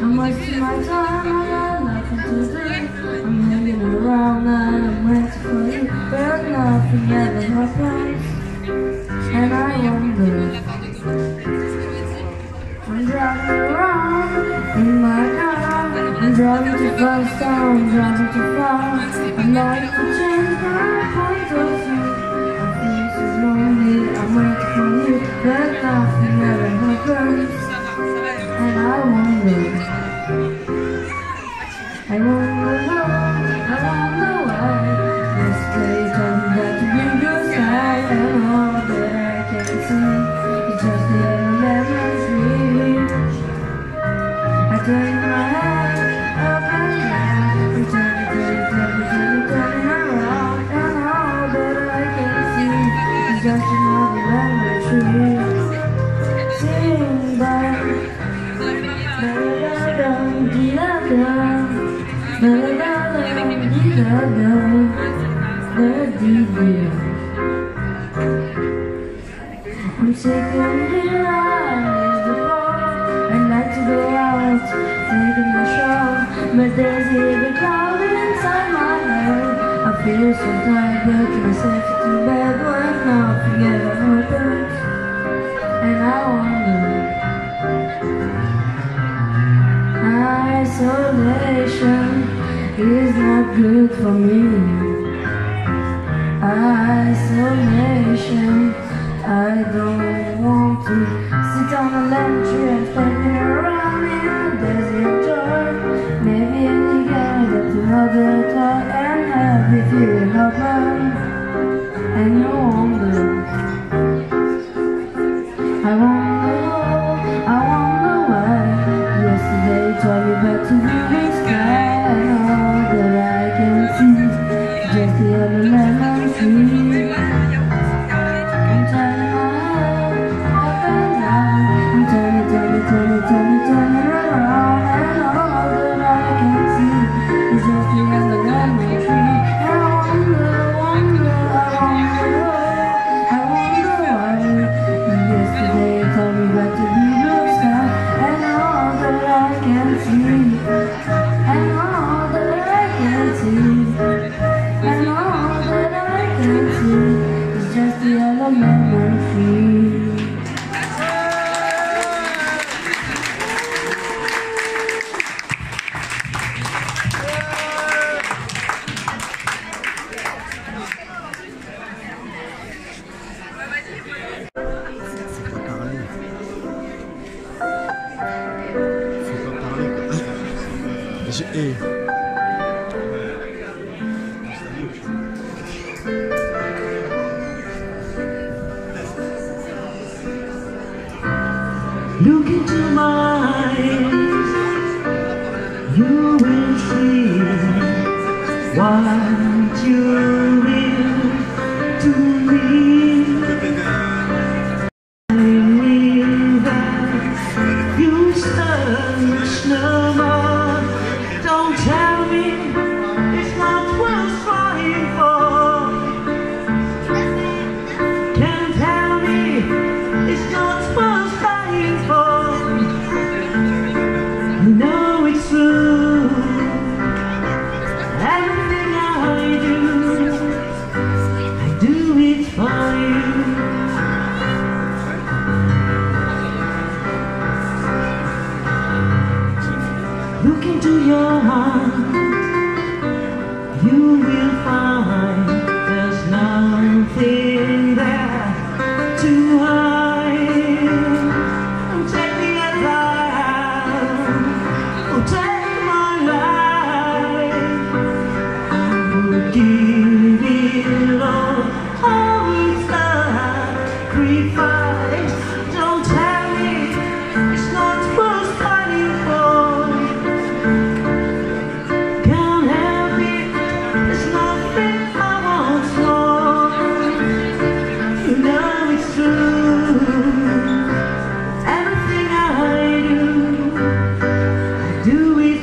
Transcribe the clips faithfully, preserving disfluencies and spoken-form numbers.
I'm wasting my time, I got nothing to do. I'm hanging around and I'm waiting for you, but nothing ever happens. And I wonder, I'm driving around in my car. I'm driving too fast, I'm driving too far. I'd like to change my point of view. I feel so lonely, I'm waiting for you, but nothing ever happens. And I wonder, I wonder how, I wonder why. Yesterday told me that to be blue sky, and all that I can see is just the lemon tree. I turn my head up and down, and turn it, turn it, turn it, turn it, turn it around, and all that I can see is just another lemon tree. Sing by I'm sick of here, eyes before. I'd like to go out, taking a shower, but there's a big cloud inside my head. I feel so tired, getting myself into bed when nothing ever happens. And I wonder, isolation is not good for me. Isolation, I don't want to sit on a lemon tree and spinning around in a desert dark. Maybe I can get another thought and have it feel happen. And no wonder, I wonder, I wonder why. Yesterday told me back to the big sky, and all that I can see just the other lemon tree. I'm turning my head up and down, I'm turning, turning, turning, turning, turning around, and all that I can see is just the other lemon tree. And I wonder, wonder, I wonder, I wonder why. Yesterday told me back to the blue sky, and all that I can see, and all that I can see, and all that I can see is just the yellow lemon tree. Hey. Look into my eyes, you will see what you will to me. Telling me that you search no more. Don't tell me it's not worth trying for. Can't tell me it's not worth fighting for. I know it's true. Everything I do, I do it for you. Look into your heart, you will find there's nothing there to hide. Oh, take me as I am, oh, take my life. I would give it all, I would sacrifice. Don't tell me it's not worth fighting for. Can't help it, there's nothing I want more. You know it's true. Everything I do, I do it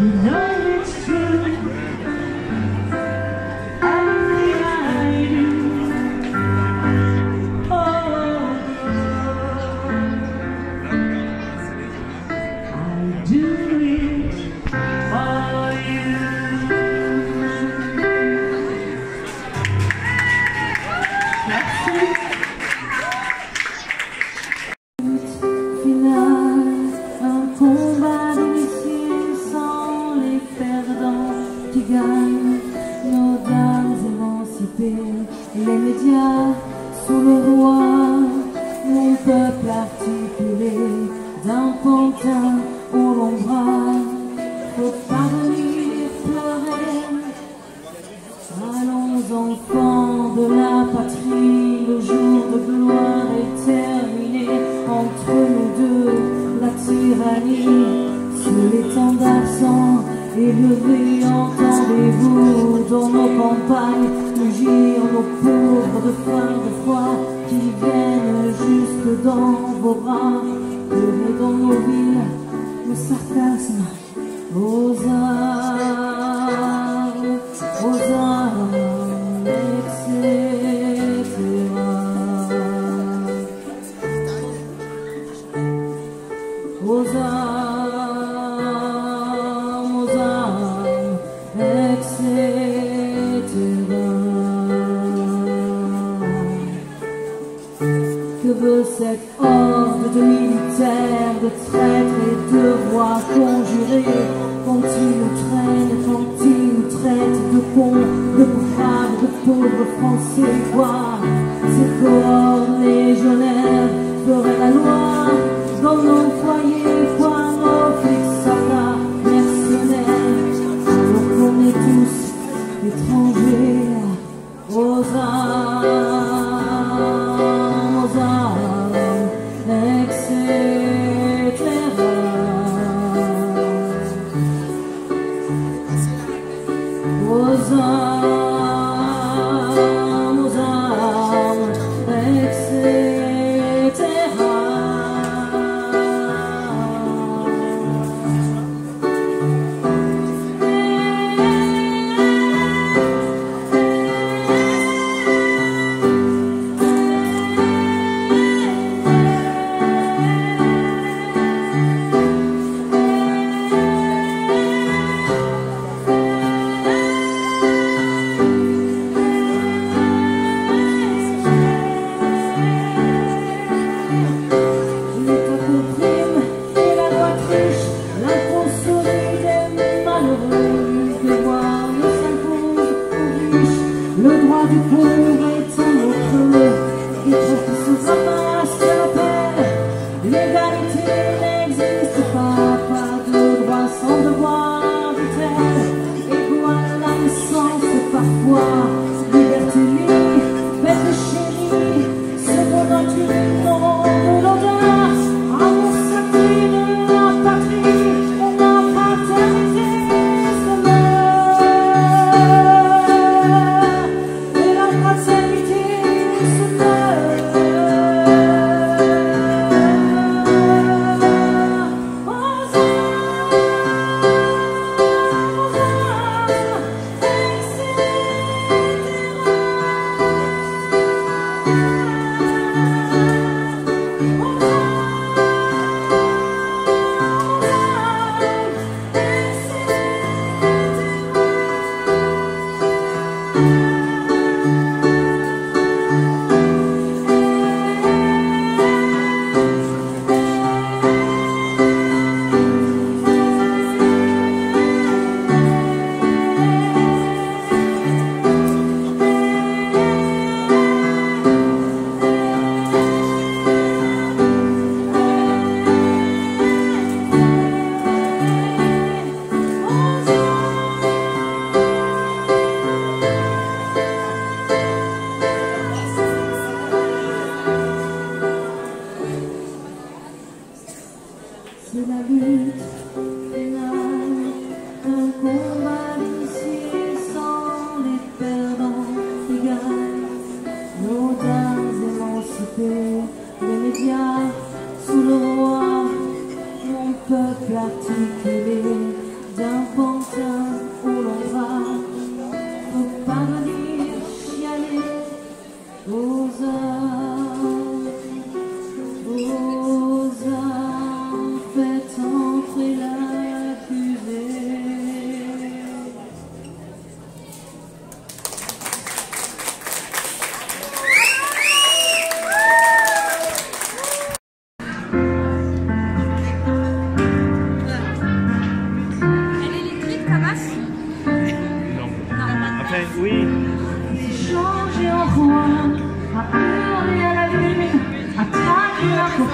You know it's true. Everything I do. Oh, I do it for you. Final, un combat délicieux sans les perdants qui gagnent, nos dames émancipées, les médias sous le roi, mon peuple articulé d'un pantin au long bras, faut pas venir pleurer. Allons enfants de la patrie, le jour de gloire est terminé. Entre nous deux, la tyrannie, sous l'étendard sang élevé, entendez-vous dans nos campagnes mugir nos pauvres de faim, de froid, qui viennent jusque dans vos bras, pleurer dans nos villes, le sarcasme aux armes, aux armes, et cetera. Aux armes, aux armes, et cetera. Que veut cette horde de militaires, de traîtres et de rois conjurés, quand ils nous traînent, quand ils nous traitent de cons, de braves, de pauvres Français, quoi? Ces cohortes légionnaires feraient la loi dans nos foyers, quoi, nos flics, soldats, mercenaires, alors qu'on est tous étrangers. Aux armes, aux armes, et cetera. Aux armes, aux armes, et cetera.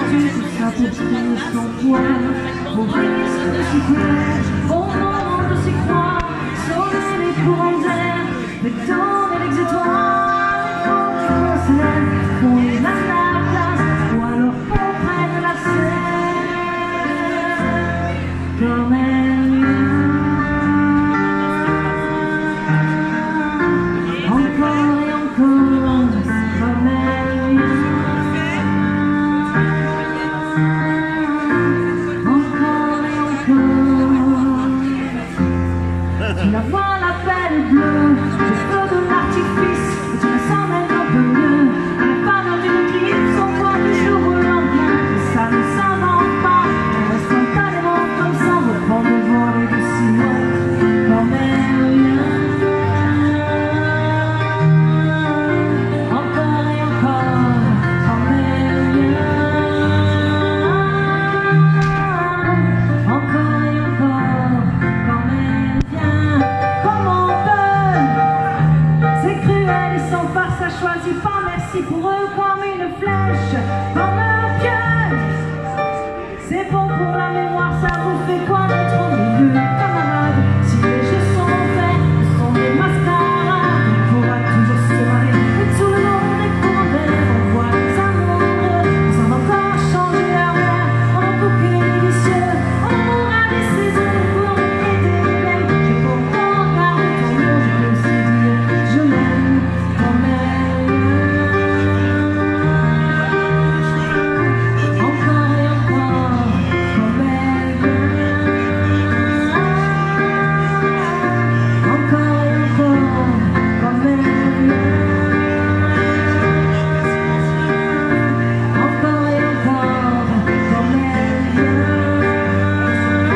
tu tout ça pour finir son poids, au risque de s'y plaire, au moment de s'y croire, sauver les courants d'air, le temps et l'exutoire, quand on se lève, qu'on est à la place, ou alors qu'on prenne la scène, comme elle vient, encore et encore, comme elle vient. Tu la vois, la belle bleue, le feu de l'artifice, et tu la sens même un peu mieux. À la faveur d'une clip, son poids du jour au lendemain, mais ça ne s'invente pas, elle reste spontanément comme ça, reprend le vol et du sillon, comme elle vient. Encore et encore, comme elle vient. Encore et encore, comme elle vient. Comment on peut? C'est cruel et sans farce, ça choisit pas, merci pour eux comme une flèche, comme un pieu. C'est bon pour la mémoire, ça vous fait quoi d'être au milieu, camarades? Si les jeux sont faits, ce sont des mascarades, on pourra toujours se marrer, et sous le nom des courants d'air, on voit les amoureux, ils ont encore changé leur air, on a bouqué les vicieux, on aura des saisons de cours et des belles. J'ai pourtant gardé ton nom, je peux aussi dire, je l'aime comme elle vient. Encore et encore, comme elle vient. Encore et encore, comme elle vient. Encore et encore, comme elle vient.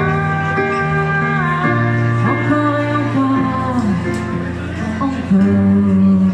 Encore et encore, encore.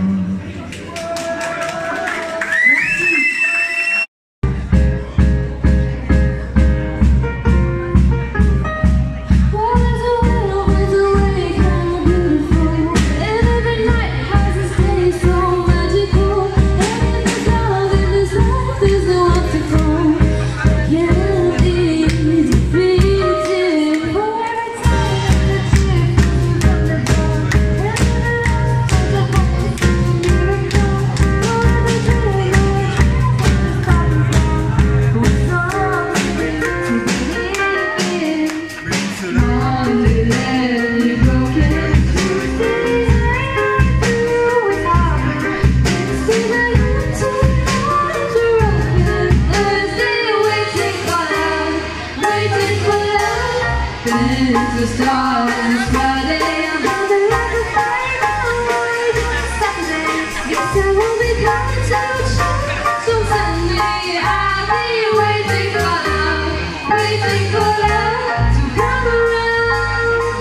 Well, there's a way, always a way, kind of beautiful. And every night has its day so magical. And in this love, in this life, there's no obstacle that can't be defeated. For every time that you from the dawn, and in the last, there's a hope, a miracle. For every day, you're starting from, for something to believe in. The stars is Friday, I'm on the road to find out Saturday, guess I won't be coming to church. So Sunday, I'll be waiting for love, waiting for love to come around.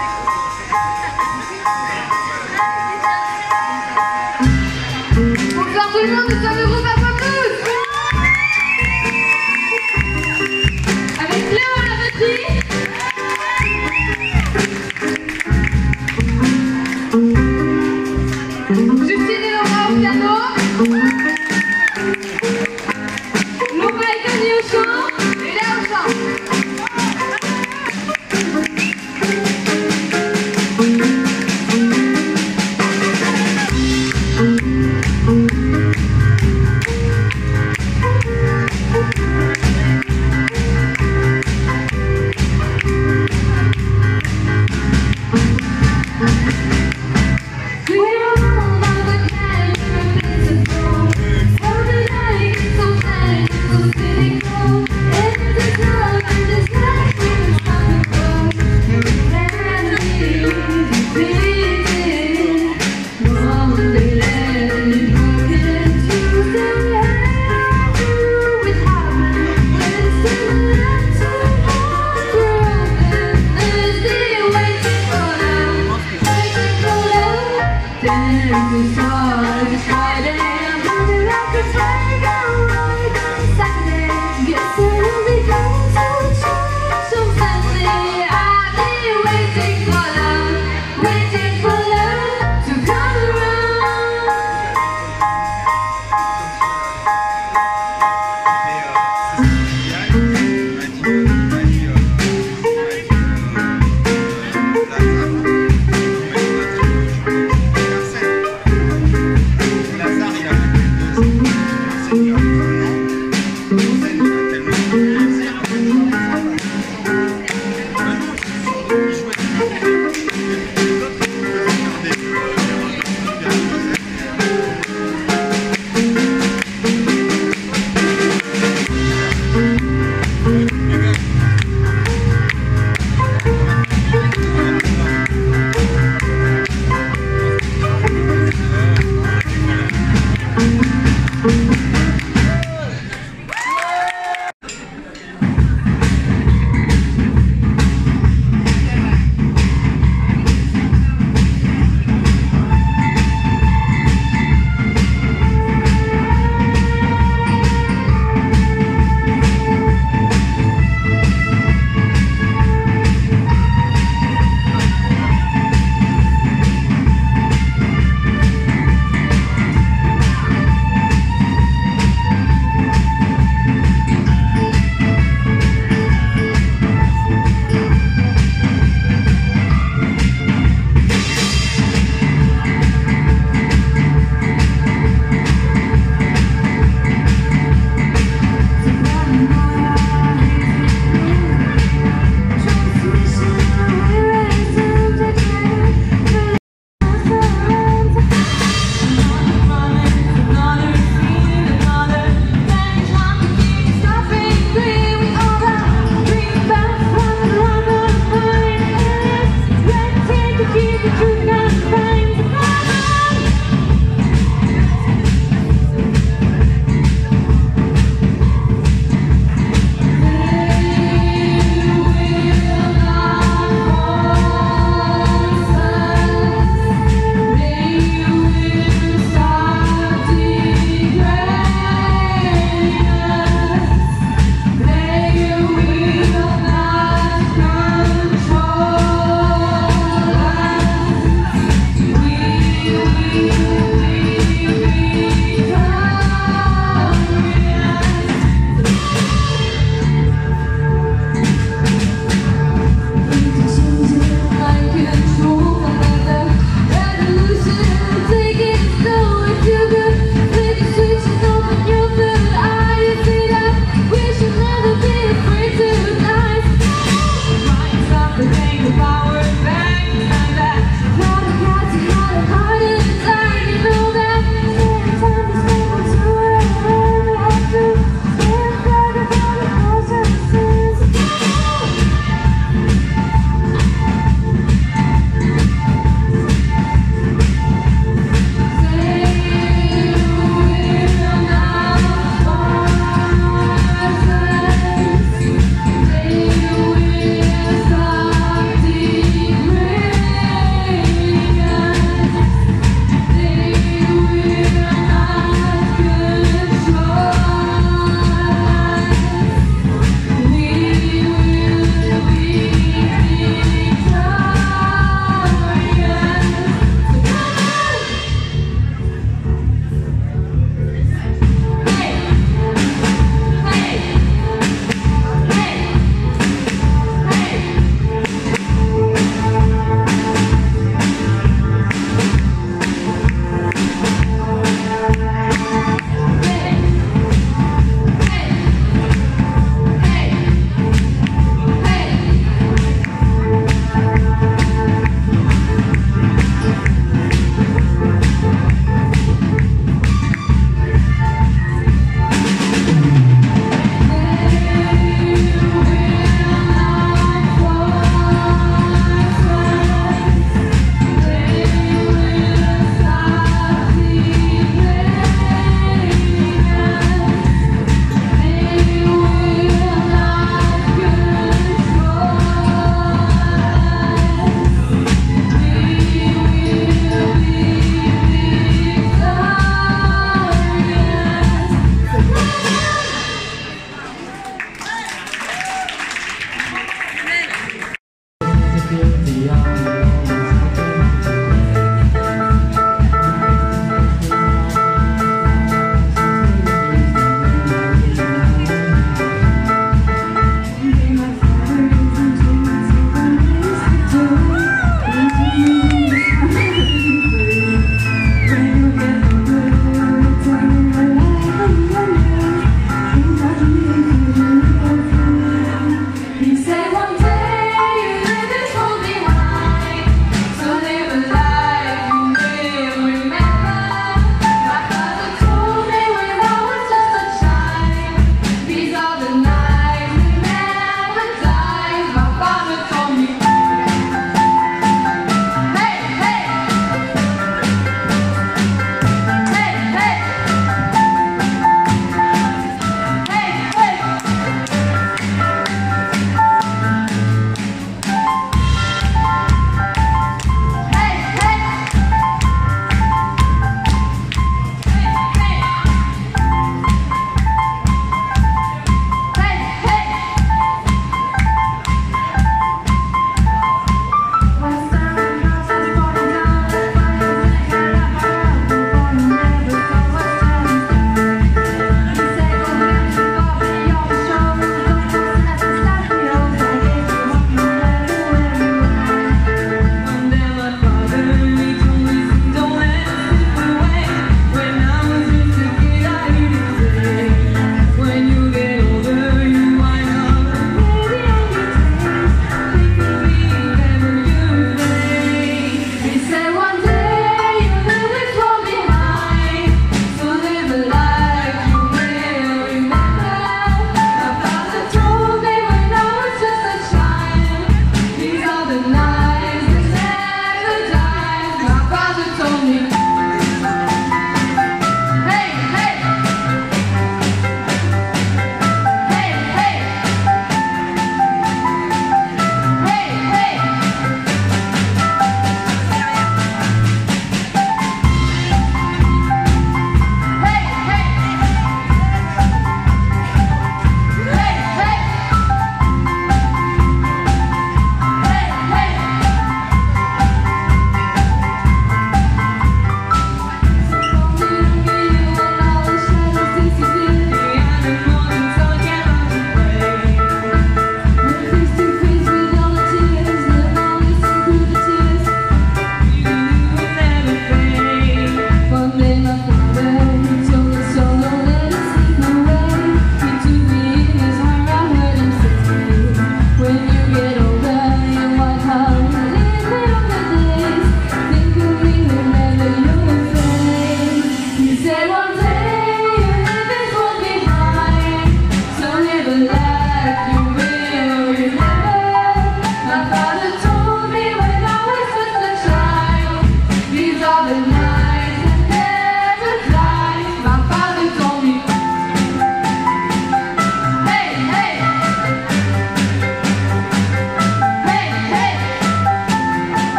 Bonsoir tout le monde, nous sommes le groupe Aquablues. Avec Léo à la batterie. Justine et Laura au piano. everything I feel.